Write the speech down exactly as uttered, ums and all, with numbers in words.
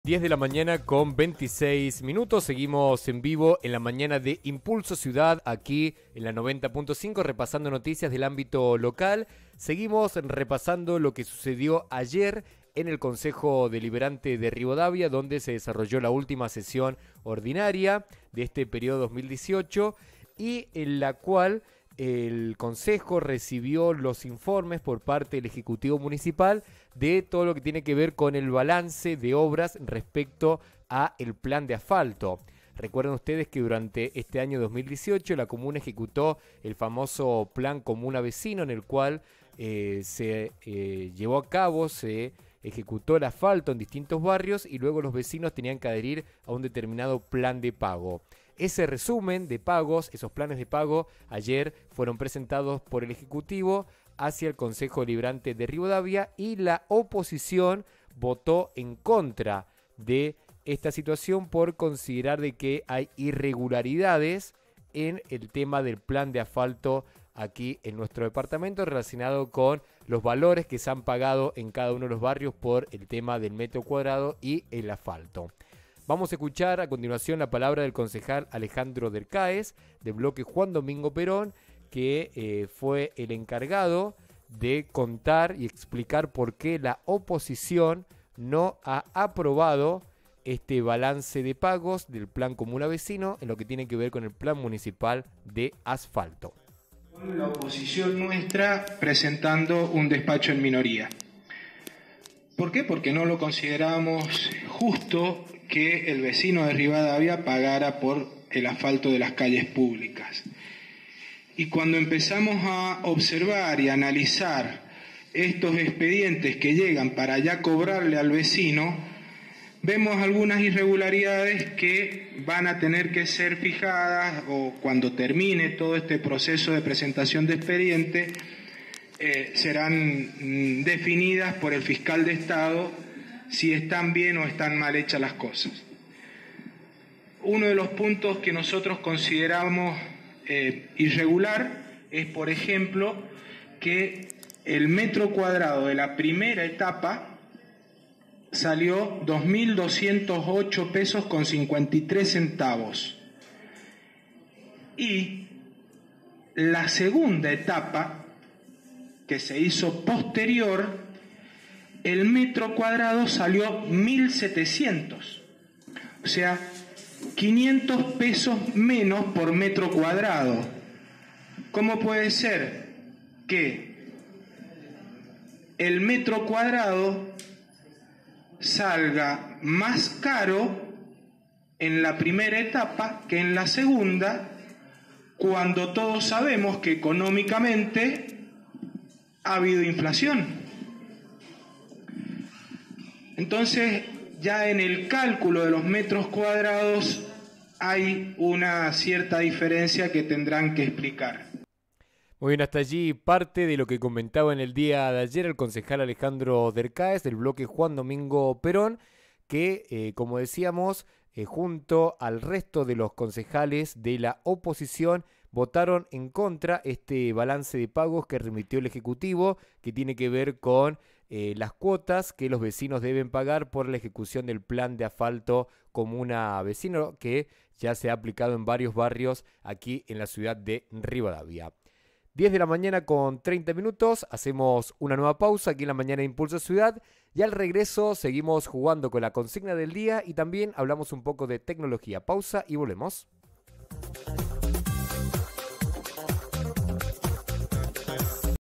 diez de la mañana con veintiséis minutos, seguimos en vivo en la mañana de Impulso Ciudad, aquí en la noventa punto cinco, repasando noticias del ámbito local. Seguimos repasando lo que sucedió ayer en el Consejo Deliberante de Rivadavia, donde se desarrolló la última sesión ordinaria de este periodo dos mil dieciocho y en la cual el Consejo recibió los informes por parte del Ejecutivo Municipal de todo lo que tiene que ver con el balance de obras respecto a el plan de asfalto. Recuerden ustedes que durante este año dos mil dieciocho la comuna ejecutó el famoso plan comuna vecino, en el cual eh, se eh, llevó a cabo, se ejecutó el asfalto en distintos barrios y luego los vecinos tenían que adherir a un determinado plan de pago. Ese resumen de pagos, esos planes de pago, ayer fueron presentados por el Ejecutivo hacia el Consejo Deliberante de Rivadavia y la oposición votó en contra de esta situación por considerar de que hay irregularidades en el tema del plan de asfalto aquí en nuestro departamento relacionado con los valores que se han pagado en cada uno de los barrios por el tema del metro cuadrado y el asfalto. Vamos a escuchar a continuación la palabra del concejal Alejandro Dercaez, del bloque Juan Domingo Perón, que eh, fue el encargado de contar y explicar por qué la oposición no ha aprobado este balance de pagos del plan comuna vecino en lo que tiene que ver con el plan municipal de asfalto. La oposición nuestra presentando un despacho en minoría. ¿Por qué? Porque no lo consideramos justo que el vecino de Rivadavia pagara por el asfalto de las calles públicas. Y cuando empezamos a observar y analizar estos expedientes que llegan para ya cobrarle al vecino, vemos algunas irregularidades que van a tener que ser fijadas o cuando termine todo este proceso de presentación de expediente, eh, serán mm, definidas por el fiscal de Estado si están bien o están mal hechas las cosas. Uno de los puntos que nosotros consideramos eh, irregular es, por ejemplo, que el metro cuadrado de la primera etapa salió dos mil doscientos ocho pesos con cincuenta y tres centavos. Y la segunda etapa, que se hizo posterior, el metro cuadrado salió mil setecientos. O sea, quinientos pesos menos por metro cuadrado. ¿Cómo puede ser que el metro cuadrado salga más caro en la primera etapa que en la segunda, cuando todos sabemos que económicamente ha habido inflación? Entonces, ya en el cálculo de los metros cuadrados hay una cierta diferencia que tendrán que explicar. Muy bien, hasta allí parte de lo que comentaba en el día de ayer el concejal Alejandro Dercaez del bloque Juan Domingo Perón, que, eh, como decíamos, eh, junto al resto de los concejales de la oposición, votaron en contra este balance de pagos que remitió el Ejecutivo, que tiene que ver con eh, las cuotas que los vecinos deben pagar por la ejecución del plan de asfalto comuna vecino, que ya se ha aplicado en varios barrios aquí en la ciudad de Rivadavia. diez de la mañana con treinta minutos, hacemos una nueva pausa aquí en la mañana de Impulso Ciudad y al regreso seguimos jugando con la consigna del día y también hablamos un poco de tecnología. Pausa y volvemos.